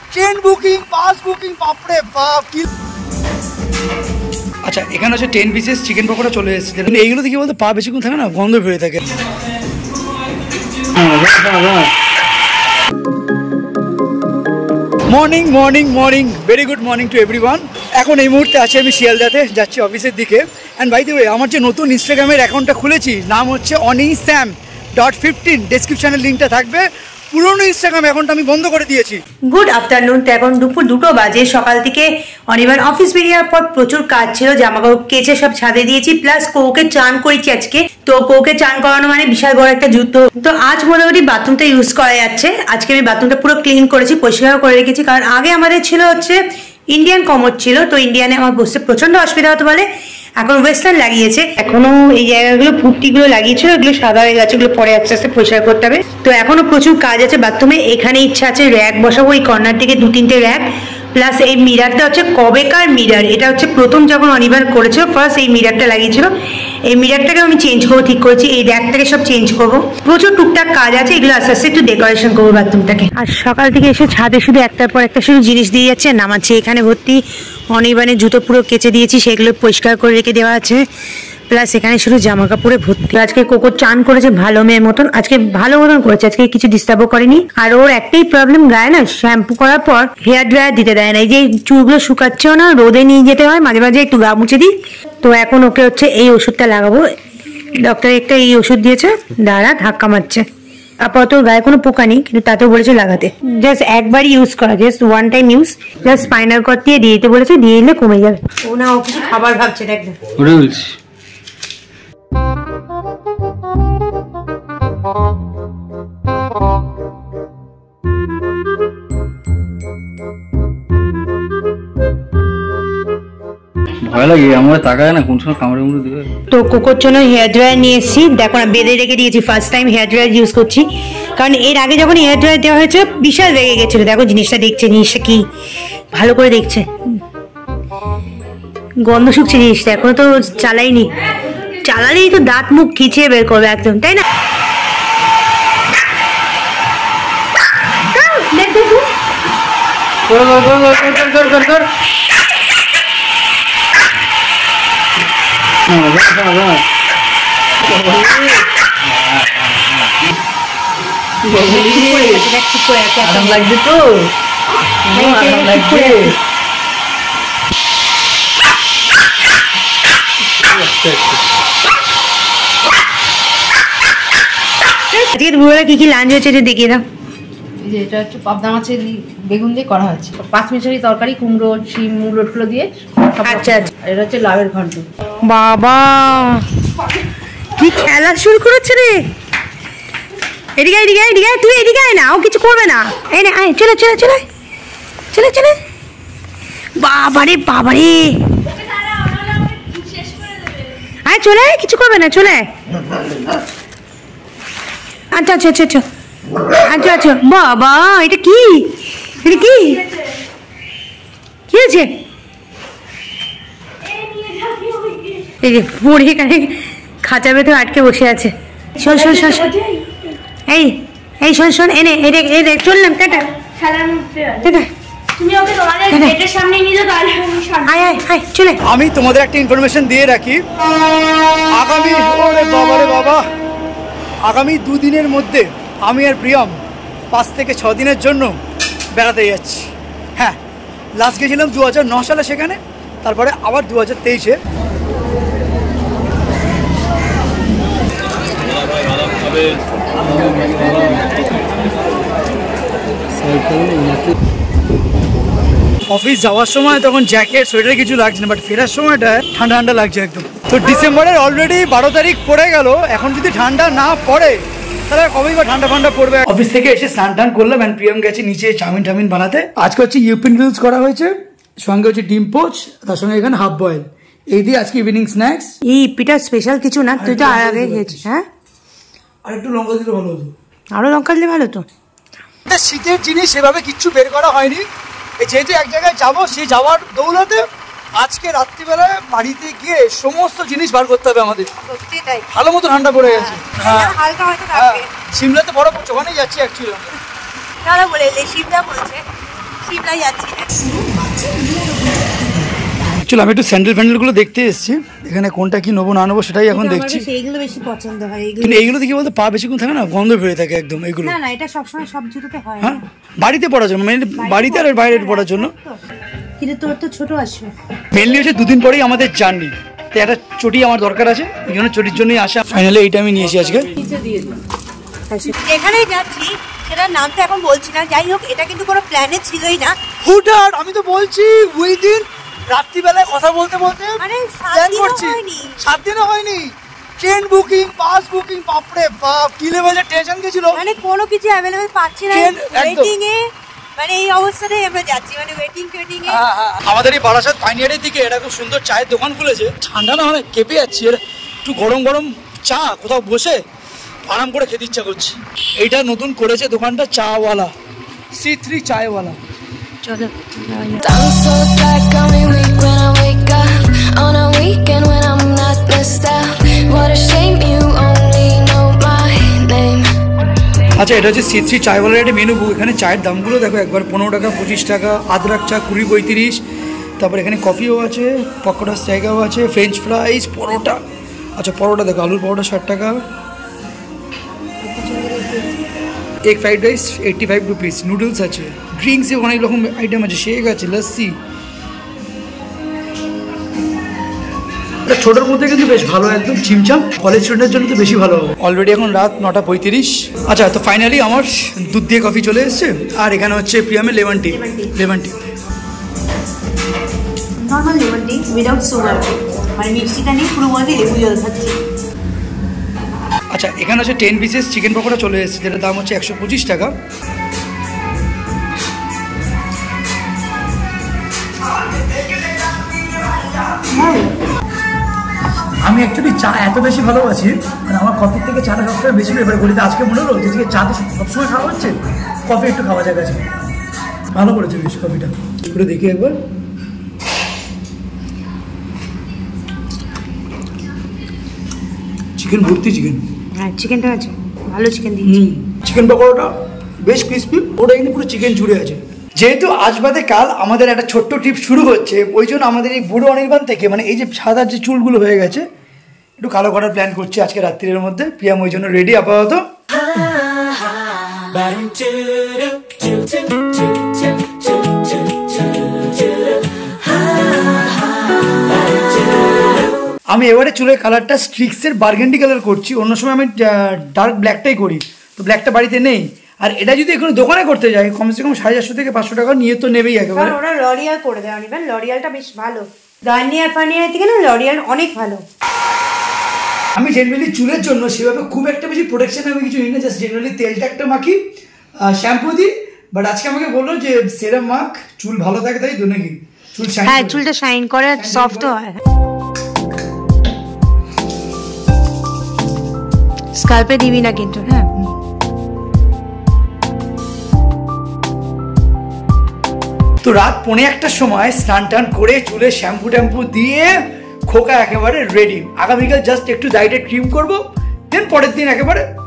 Train booking, bus booking, বাপরে বাপ কি। আচ্ছা এখানে হচ্ছে 10 পিসেস চিকেন পকোড়া চলে এসেছে। এইগুলো দেখি বলতে পা বেশিক্ষণ থাকে না, গন্ধ বেরিয়ে থাকে। Morning morning morning, very good morning to everyone. এখন এই মুহূর্তে আছি আমি শিয়ালদাতে, যাচ্ছি অফিসের দিকে। অ্যান্ড বাই দ্য ওয়ে, আমার যে নতুন ইনস্টাগ্রামের অ্যাকাউন্টটা খুলেছি, নাম হচ্ছে onisam.15, ডেসক্রিপশনের লিঙ্কটা থাকবে। পুরোনো ইনস্টাগ্রাম অ্যাকাউন্টটা আমি বন্ধ করে দিয়েছি। Good afternoon. তো এখন দুপুর 2টো বাজে। সকাল থেকে অনির্বাণ অফিস বেরিয়ে পর প্রচুর কাজ ছিল, জামা কাপড় কেচে সব ছাদে দিয়েছি, প্লাস কৌকে চান করেছি আজকে। তো কৌকে চান করানো মানে বিশাল বড় একটা যুদ্ধ। তো আজ মোটামুটি বাথরুমটা ইউজ করা যাচ্ছে। আজকে আমি বাথরুমটা পুরো ক্লিন করেছি, পরিষ্কার করে রেখেছি। কারণ আগে আমাদের ছিল হচ্ছে ইন্ডিয়ান কমোড ছিল, তো ইন্ডিয়ানে আমার বসতে প্রচন্ড অসুবিধা হতে পারে। এখন ওয়েস্টার্ন লাগিয়েছে, এখনো এই জায়গাগুলো পুট্টিগুলো লাগিয়েছিল, এগুলো সাদা হয়ে গেছে, এগুলো পরে আস্তে আস্তে পরিষ্কার করতে হবে। তো এখনো প্রচুর কাজ আছে বাথরুমে। এখানে ইচ্ছা আছে র্যাক বসাবো, এই কর্নার থেকে 2-3টে র্যাক, প্লাস এই মিরারটা হচ্ছে কবেকার মিরার, এটা হচ্ছে প্রথম যখন অনির্বাণ করেছিল ফার্স্ট এই মিরারটা লাগিয়েছিল। এই মিরারটাকে আমি চেঞ্জ করবো ঠিক করেছি, এই র্যাকটাকে সব চেঞ্জ করবো। প্রচুর টুকটাক কাজ আছে, এগুলো আস্তে আস্তে একটু ডেকোরেশন করবো বাথরুমটাকে। আর সকাল থেকে এসে ছাদে শুধু একটার পর একটা শুধু জিনিস দিয়ে যাচ্ছে, নামাচ্ছে। এখানে ভর্তি অনির্বাণের জুতো পুরো কেচে দিয়েছি, সেগুলো পরিষ্কার করে রেখে দেওয়া আছে, প্লাস এখানে শুধু জামা কাপড়ে ভর্তি। আজকে কোকো চান করেছে ভালো মেয়ের মতন, আজকে ভালো মতন করেছে, আজকে কিছু ডিস্টার্বও করেনি। আর ওর একটাই প্রবলেম, গায়ে না শ্যাম্পু করার পর হেয়ার ড্রায়ার দিতে দেয় না। এই যে চুলগুলো শুকাচ্ছেও না, রোদে নিয়ে যেতে হয়, মাঝে মাঝে একটু গা মুছে দিই। তো এখন ওকে হচ্ছে এই ওষুধটা লাগাবো। ডক্টর একটা এই ওষুধ দিয়েছে, দাঁড়া ধাক্কা মারছে। আপাতত গায়ে কোনো পোকা নেই, কিন্তু তাতেও বলেছে লাগাতে। জাস্ট একবারই ইউজ করা, just one time use. Just spinal cord দিয়ে দিতে বলেছে, দিয়ে দিলে কমে যাবে। ও না, ও কিছু খাবার ভাবছে, দেখ ভয় লাগে আমার, তাকায় না কোন সময় কামড়ে মুড়ে দিবে। তো কোকোর জন্য হেয়ার ড্রায়ার নিয়ে এসেছি, দেখো না বেঁধে রেখে দিয়েছি। First time hair dryer use করছি, কারণ এর আগে যখন হেয়ার ড্রায়ার দেওয়া হয়েছে বিশাল রেগে গেছিল। দেখো জিনিসটা দেখছে, জিনিসটা কি ভালো করে দেখছে, গন্ধ শুকছে জিনিসটা। এখনো তো চালাইনি, চালালেই তো দাঁত মুখ খিচিয়ে বের করবে একদম, তাই না? লাগবে তো দুপুরবেলা কি কি লাঞ্চ হয়েছে দেখিয়ে দাও। এটা হচ্ছে পাবদা মাছের বেগুন দিয়ে করা হয়েছে, 5 মিশালি তরকারি, কুমড়ো, শিম, মুলো দিয়ে। আচ্ছা আচ্ছা, এটা হচ্ছে লাউয়ের ঘন্ট। বাবা কি খেলা শুরু করেছে রে! এদিকে এদিকে এদিকে, তুই এদিকে আয় না, ও কিছু করবে না। এই না, আয়, চলে চলে চলে চলে চলে। বাবারে বাবারে, আয় চলে, কিছু করবে না, চলে। আচ্ছা আচ্ছা আচ্ছা আচ্ছা আচ্ছা আচ্ছা। বাবা এটা কি, এটা কি কি হয়েছে? এই যে পড়ে এখানে খাঁচা ভেতর আটকে বসে আছে। শোন শোন শোন, এই এই শোন শোন, এনে এই দেখ, চললাম, টাটা টাটা। আমি তোমাদের একটা ইনফরমেশন দিয়ে রাখি, আগামী আগামী 2 দিনের মধ্যে আমি আর প্রিয়ম 5 থেকে 6 দিনের জন্য বেড়াতে যাচ্ছি। হ্যাঁ, লাস্ট গেছিলাম 2009 সালে সেখানে, তারপরে আবার 2023-এ। অফিস যাওয়ার সময় তখন জ্যাকেট সোয়েটার কিছু লাগছে না, বাট ফেরার সময়টা ঠান্ডা ঠান্ডা লাগছে একদম। তো ডিসেম্বরের অলরেডি 12 তারিখ পড়ে গেল, এখন যদি ঠান্ডা না পড়ে তাহলে কবেই বা ঠান্ডা ঠান্ডা পড়বে। অফিস থেকে এসে স্নান টান করলাম, অ্যান্ড প্রিয়ম গেছে নিচে চাউমিন টাউমিন বানাতে। আজকে হচ্ছে ইউপি নুডলস করা হয়েছে, সঙ্গে হচ্ছে ডিম পোচ, তার সঙ্গে এখানে হাফ বয়েল। এই দিয়ে আজকে ইভিনিং স্ন্যাক্স। এই ইপিটা স্পেশাল কিছু না, তুই তো আর আগে খেয়েছিস। হ্যাঁ, আর একটু লঙ্কা দিলে ভালো হতো, আরো লঙ্কা দিলে ভালো হতো। শীতের জিনিস সেভাবে কিচ্ছু বের করা হয়নি, যেহেতু এক জায়গায় যাবো, সেই যাওয়ার দৌলতে আজকে রাত্রিবেলায় বাড়িতে গিয়ে সমস্ত জিনিস বার করতে হবে আমাদের। ভালো মতো ঠান্ডা পড়ে গেছে। হ্যাঁ, সিমলাতে বড় পড়ছে, ওখানেই যাচ্ছি অ্যাকচুয়ালি। সিমলা যাচ্ছি। চলো আমি একটু স্যান্ডেলগুলো দেখতে এসেছি, এখানে কোনটা কি নেবো না নেবো সেটাই এখন দেখছি। এইগুলো বেশি পছন্দ হয়, কিন্তু এইগুলো দেখি বলতে পা বেশিক্ষণ থাকে না, গন্ধ বেরিয়ে থাকে একদম এগুলো। না এটা সবসময় সব জুতোতে হয়। হ্যাঁ বাড়িতে পড়ার জন্য, মানে বাড়িতে আর বাইরে পড়ার জন্য। কিন্তু তোর তো ছোট আসবে। মেনলি হচ্ছে 2 দিন পরেই আমাদের জার্নি, তো একটা চটি আমার দরকার আছে, এই জন্য চটির জন্যই আসা। ফাইনালি এইটা আমি নিয়েছি আজকে। যেখানেই যাচ্ছি সেটার নাম তো এখন বলছি না, যাই হোক এটা কিন্তু কোনো প্ল্যানে ছিলই না। হুটার আমি তো বলছি উইদিন রাত্রিবেলায় কথা বলতে বলতে মানে প্ল্যান করছি, 7 দিনও হয়নি। ট্রেন বুকিং, বাস বুকিং, বাপরে বাপ কি লেভেলের টেনশন গেছিল। মানে কোনো কিছু অ্যাভেলেবল পাচ্ছি না, ওয়েটিং এ, মানে এই অবস্থাতেই আমরা যাচ্ছি, মানে ওয়েটিং এ। আমাদের এই বারাসাত পাইনিয়ারের দিকে এটা খুব সুন্দর চায়ের দোকান খুলেছে, ঠান্ডা না মানে কেঁপে যাচ্ছি, একটু গরম গরম চা কোথাও বসে আরাম করে খেতে ইচ্ছা করছে। এইটা নতুন করেছে দোকানটা, চাওয়ালা, C3 চায়ওয়ালা। চলো আচ্ছা এটা হচ্ছে C3 চায়ওয়ালার একটা মেনু বুক। এখানে চায়ের দামগুলো দেখো একবার, 15 টাকা, 25 টাকা, আদরাক চা 20-35, তারপর এখানে কফিও আছে, পকোড়ার জায়গাও আছে, ফ্রেঞ্চ ফ্রাইস, পরোটা। আচ্ছা পরোটা দেখো, আলুর পরোটা 60 টাকা, egg fried rice 85 rupees, noodles আছে, ড্রিঙ্কসে অনেক রকম আইটেম আছে, শেক আছে, লস্যি। ছোটোর মধ্যে কিন্তু বেশ ভালো, একদম ছিমছাম, কলেজ স্টুডেন্টের জন্য তো বেশি ভালো হবে। অলরেডি এখন রাত 9:35। আচ্ছা তো ফাইনালি আমার দুধ দিয়ে কফি চলে এসছে, আর এখানে হচ্ছে প্রিয়ামের lemon tea. Normal lemon tea without sugar, মানে মিষ্টিটা নেই, পুরো বলতে লেবু জল খাচ্ছি। আচ্ছা এখানে হচ্ছে 10 পিসেস চিকেন পকোড়া চলে এসেছে, যেটার দাম হচ্ছে 125 টাকা। আমি অ্যাকচুয়ালি চা এত বেশি ভালোবাসি, মানে আমার কফির থেকে চাটা সবসময় বেশি প্রেফার করি। আজকে মনে হলো যে চা তো সবসময় খাওয়া হচ্ছে, কফি একটু খাওয়া যাক আছে। ভালো করেছে বেশ কফিটা, করে দেখি একবার। চিকেন ভর্তি চিকেন, হ্যাঁ চিকেনটা আছে, ভালো চিকেন দিয়েছি। চিকেন পকোড়াটা বেশ ক্রিস্পি, ওটা কিন্তু পুরো চিকেন জুড়ে আছে। যেহেতু আজ বাদে কাল আমাদের একটা ছোট্ট ট্রিপ শুরু হচ্ছে, ওই জন্য আমাদের এই বুড়ো অনির্বাণ থেকে, মানে এই যে সাদা যে চুলগুলো হয়ে গেছে, একটু কালো করার প্ল্যান করছি আজকে রাত্রির মধ্যে। প্রিয়াম ওই জন্য রেডি আপাতত। আমি এবারে চুলের কালারটা স্ট্রিক্সের বার্গেন্ডি কালার করছি, অন্য সময় আমি ডার্ক ব্ল্যাকটাই করি, তো ব্ল্যাকটা বাড়িতে নেই। আর এটা যদি এখন দোকানে করতে যাই কমসে কম 450 থেকে 500 টাকা নিয়ে তো নেবেই একেবারে। ওরা লরিয়াল করে দেয় অনির্বাণ, লরিয়ালটা বেশ ভালো, গার্নিয়ার ফার্নিয়ার থেকে না লরিয়াল অনেক ভালো। আমি জেনারেলি চুলের জন্য সেভাবে খুব একটা বেশি প্রোটেকশন আমি কিছু নিই না, জাস্ট জেনারেলি তেলটা একটা মাখি, শ্যাম্পু দিই। বাট আজকে আমাকে বললো যে সেরাম মাখ, চুল ভালো থাকে, তাই তো নাকি? চুল শাইন, হ্যাঁ চুলটা শাইন করে, সফট হয়। স্কাল্পে দিবি না কিন্তু, হ্যাঁ। তো রাত 1:45টার সময় স্নান টান করে চুলে শ্যাম্পু ট্যাম্পু দিয়ে খোকা একেবারে রেডি। আগামীকাল জাস্ট একটু ডাইটে ট্রিম করবো, দেন পরের দিন একেবারে